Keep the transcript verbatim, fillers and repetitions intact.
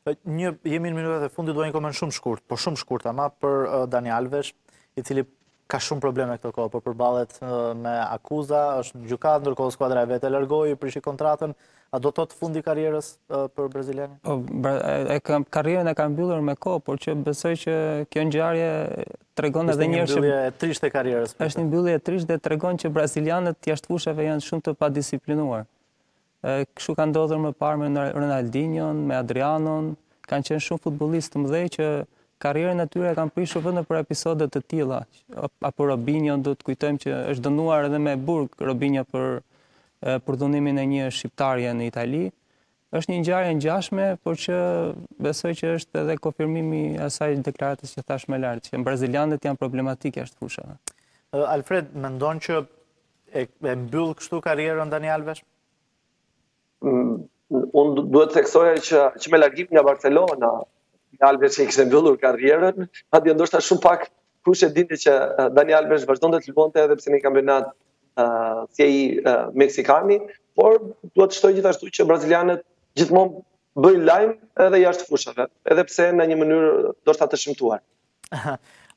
Një, jemi në minutat e fundit, do një koment shumë shkurt, po shumë shkurt, ama për uh, Dani Alves, i cili ka shumë probleme këtë kohë, por përballet uh, me akuza, është në gjykat, ndërkohë skuadra e vet e largoi, prishi kontratën. A do të fundi i karrierës uh, për brazilianin? Po, e kam karrierën e ka mbyllur me kohë, por që besoj që kjo ngjarje tregon edhe një herë që është një mbyllje e trishtë e karrierës. Është një mbyllje e trishtë dhe tregon që brazilianët jashtëfushave janë shumë të padisiplinuar. Kështu ka ndodhur më parë me Ronaldinhon, me Adrianon, kanë qenë shumë futbollistë të mëdhej që karrierën e tyre kanë prishur vetëm për episode të tilla. Apo Robinho, do të kujtojmë që është dënuar edhe me burg Robinho për për dhunimin e një shqiptarie në Itali. Është një ngjarje ngjashme, por që besoj që është edhe konfirmimi i asaj deklaratës që thash më lart, që brazilianët janë problematik jashtë fushave. Alfred, mendon që e, e mbyll kështu karrierën Dani Alves? Unë duhet të theksoja që, që me largim nga Barcelona, Alves që i kishte mbyllur karrierën, madje ndoshta shumë pak kush e dinte që Dani Alves vazhdonte të luante edhe pse në kampionat uh, si ai uh, meksikani, por duhet të shtoj gjithashtu që brazilianët gjithmonë bëjnë lajm edhe jashtë fushave, edhe pse në një mënyrë ndoshta të shëmtuar.